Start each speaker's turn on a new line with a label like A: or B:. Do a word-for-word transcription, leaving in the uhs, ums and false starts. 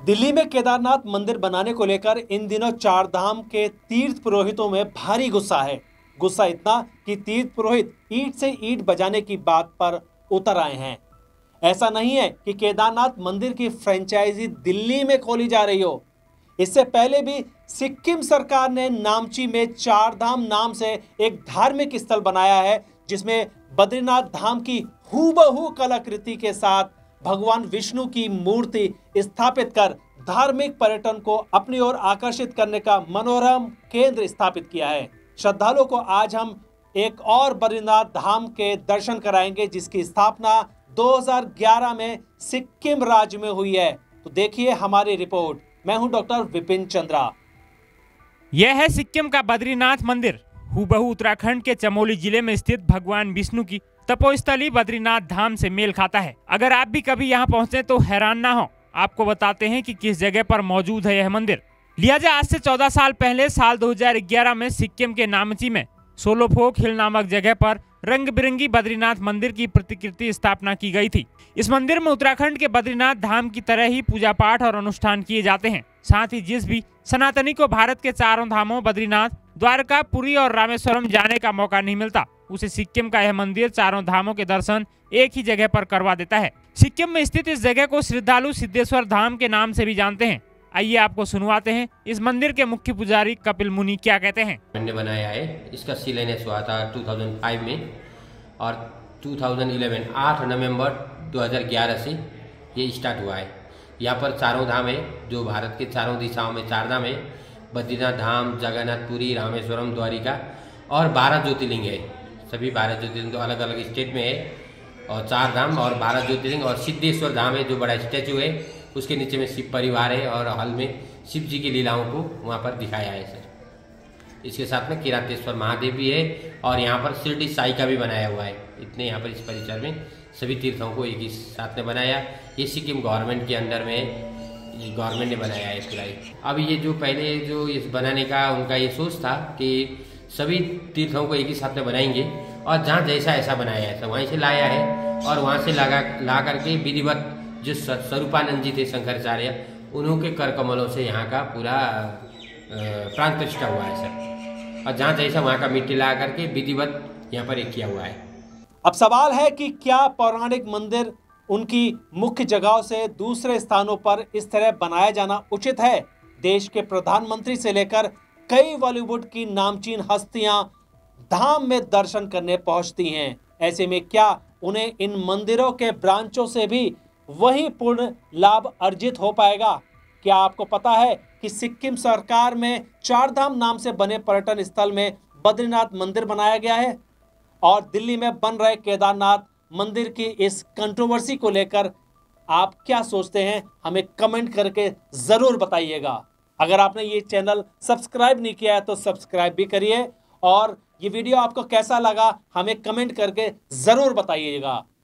A: दिल्ली में केदारनाथ मंदिर बनाने को लेकर इन दिनों चार धाम के तीर्थ पुरोहितों में भारी गुस्सा है। गुस्सा इतना कि तीर्थ पुरोहित ईंट से ईंट बजाने की बात पर उतर आए हैं। ऐसा नहीं है कि केदारनाथ मंदिर की फ्रेंचाइजी दिल्ली में खोली जा रही हो। इससे पहले भी सिक्किम सरकार ने नामची में चार धाम नाम से एक धार्मिक स्थल बनाया है, जिसमें बद्रीनाथ धाम की हूबहू कलाकृति के साथ भगवान विष्णु की मूर्ति स्थापित कर धार्मिक पर्यटन को अपनी ओर आकर्षित करने का मनोरम केंद्र स्थापित किया है। श्रद्धालुओं को आज हम एक और बद्रीनाथ धाम के दर्शन कराएंगे, जिसकी स्थापना दो हज़ार ग्यारह में सिक्किम राज्य में हुई है। तो देखिए हमारी रिपोर्ट। मैं हूं डॉक्टर विपिन चंद्रा।
B: यह है सिक्किम का बद्रीनाथ मंदिर। हूबहू उत्तराखंड के चमोली जिले में स्थित भगवान विष्णु की तपोस्थली बद्रीनाथ धाम से मेल खाता है। अगर आप भी कभी यहाँ पहुँचे तो हैरान ना हो। आपको बताते हैं कि किस जगह पर मौजूद है यह मंदिर। लिया जाए आज से चौदह साल पहले साल दो हज़ार ग्यारह में सिक्किम के नामची में सोलोफोक हिल नामक जगह पर रंग बिरंगी बद्रीनाथ मंदिर की प्रतिकृति स्थापना की गई थी। इस मंदिर में उत्तराखंड के बद्रीनाथ धाम की तरह ही पूजा पाठ और अनुष्ठान किए जाते हैं। साथ ही जिस भी सनातनी को भारत के चारों धामों बद्रीनाथ, द्वारका, पुरी और रामेश्वरम जाने का मौका नहीं मिलता, उसे सिक्किम का यह मंदिर चारों धामों के दर्शन एक ही जगह पर करवा देता है। सिक्किम में स्थित इस जगह को श्रद्धालु सिद्धेश्वर धाम के नाम से भी जानते हैं। आइए आपको सुनवाते हैं इस मंदिर के मुख्य पुजारी कपिल मुनि क्या कहते हैं।
C: मैंने बनाया है, इसका शिलान्यास हुआ था दो हज़ार पाँच में और दो हज़ार ग्यारह आठ नवंबर दो हज़ार ग्यारह से ये स्टार्ट हुआ है। यहाँ पर चारों धाम है, जो भारत के चारों दिशाओं में चार धाम है, बद्रीनाथ धाम, जगन्नाथपुरी, रामेश्वरम, द्वारिका और बारह ज्योतिर्लिंग है। सभी बारह ज्योतिर्लिंग तो अलग अलग स्टेट में है और चार धाम और बारह ज्योतिर्लिंग और सिद्धेश्वर धाम है, जो बड़ा स्टैचू है, उसके नीचे में शिव परिवार है और हॉल में शिव जी की लीलाओं को वहाँ पर दिखाया है सर। इसके साथ में किरातेश्वर महादेव भी है और यहाँ पर शिरडी साई का भी बनाया हुआ है। इतने यहाँ पर इस परिसर में सभी तीर्थों को एक ही साथ में बनाया। ये सिक्किम गवर्नमेंट के अंडर में गवर्नमेंट ने बनाया है पूरा। अब ये जो पहले जो इस बनाने का उनका ये सोच था कि सभी तीर्थों को एक ही साथ में बनाएंगे और जहाँ जैसा ऐसा बनाया है वहीं से लाया है और वहाँ से लगा ला करके विधिवत जो स्वरूपानंद जी थे शंकराचार्य, उन्हों के कर कमलों से यहाँ का पूरा प्राण प्रतिष्ठा हुआ है सर। और जहाँ जैसा वहाँ का मिट्टी ला करके विधिवत यहाँ पर एक किया हुआ है।
A: अब सवाल है कि क्या पौराणिक मंदिर उनकी मुख्य जगहों से दूसरे स्थानों पर इस तरह बनाया जाना उचित है? देश के प्रधानमंत्री से लेकर कई बॉलीवुड की नामचीन हस्तियां धाम में दर्शन करने पहुंचती हैं। ऐसे में क्या उन्हें इन मंदिरों के ब्रांचों से भी वही पूर्ण लाभ अर्जित हो पाएगा? क्या आपको पता है कि सिक्किम सरकार में चार धाम नाम से बने पर्यटन स्थल में बद्रीनाथ मंदिर बनाया गया है और दिल्ली में बन रहे केदारनाथ मंदिर की इस कंट्रोवर्सी को लेकर आप क्या सोचते हैं? हमें कमेंट करके जरूर बताइएगा। अगर आपने ये चैनल सब्सक्राइब नहीं किया है तो सब्सक्राइब भी करिए और ये वीडियो आपको कैसा लगा हमें कमेंट करके जरूर बताइएगा।